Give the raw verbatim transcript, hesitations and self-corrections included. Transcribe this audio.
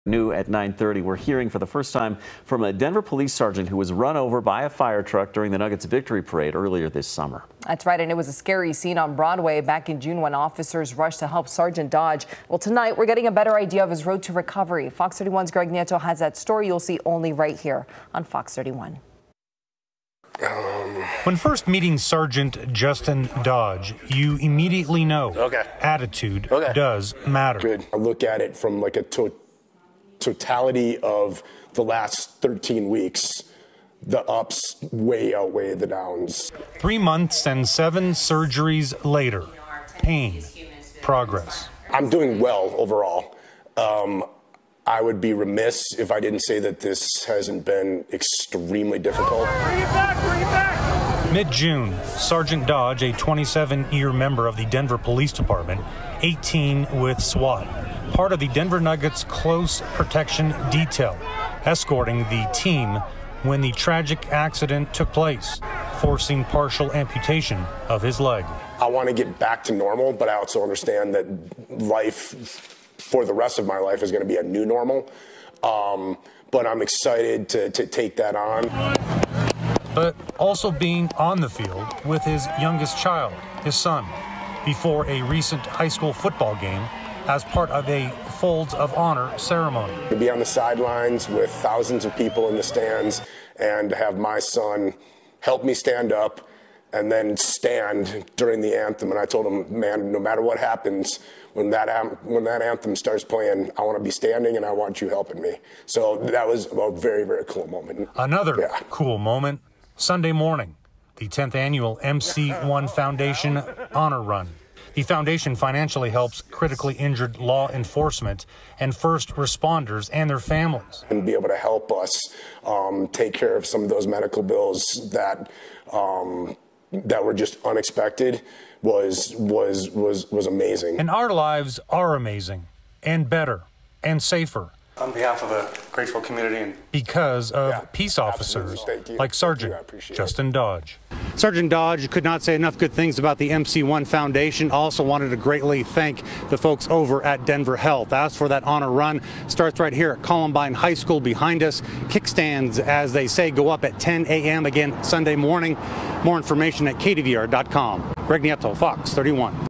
New at nine thirty, we're hearing for the first time from a Denver police sergeant who was run over by a fire truck during the Nuggets victory parade earlier this summer. That's right, and it was a scary scene on Broadway back in June when officers rushed to help Sergeant Dodge. Well, tonight we're getting a better idea of his road to recovery. Fox thirty-one's Greg Nieto has that story you'll see only right here on Fox thirty-one. When first meeting Sergeant Justin Dodge, you immediately know okay. attitude okay. does matter. Good. I look at it from like a to totality of the last thirteen weeks. The ups way outweigh the downs. Three months and seven surgeries later, pain, progress. I'm doing well overall. Um, I would be remiss if I didn't say that this hasn't been extremely difficult. Bring it back, bring it back. Mid-June, Sergeant Dodge, a twenty-seven-year member of the Denver Police Department, eighteen with SWAT, part of the Denver Nuggets close protection detail, escorting the team when the tragic accident took place, forcing partial amputation of his leg. I want to get back to normal, but I also understand that life for the rest of my life is going to be a new normal. Um, but I'm excited to, to take that on. But also being on the field with his youngest child, his son, before a recent high school football game as part of a Folds of Honor ceremony. To be on the sidelines with thousands of people in the stands and to have my son help me stand up and then stand during the anthem. And I told him, man, no matter what happens, when that, when that anthem starts playing, I want to be standing and I want you helping me. So that was a very, very cool moment. Another yeah. cool moment, Sunday morning, the tenth annual M C one Foundation Honor Run. The foundation financially helps critically injured law enforcement and first responders and their families. And be able to help us um, take care of some of those medical bills that um, that were just unexpected was was was was amazing. And our lives are amazing and better and safer. On behalf of a grateful community. And because of yeah, peace officers like Sergeant Justin it. Dodge. Sergeant Dodge could not say enough good things about the M C one Foundation. Also wanted to greatly thank the folks over at Denver Health. As for that honor run, starts right here at Columbine High School behind us. Kickstands, as they say, go up at ten A M again Sunday morning. More information at K D V R dot com. Greg Nieto, Fox thirty-one.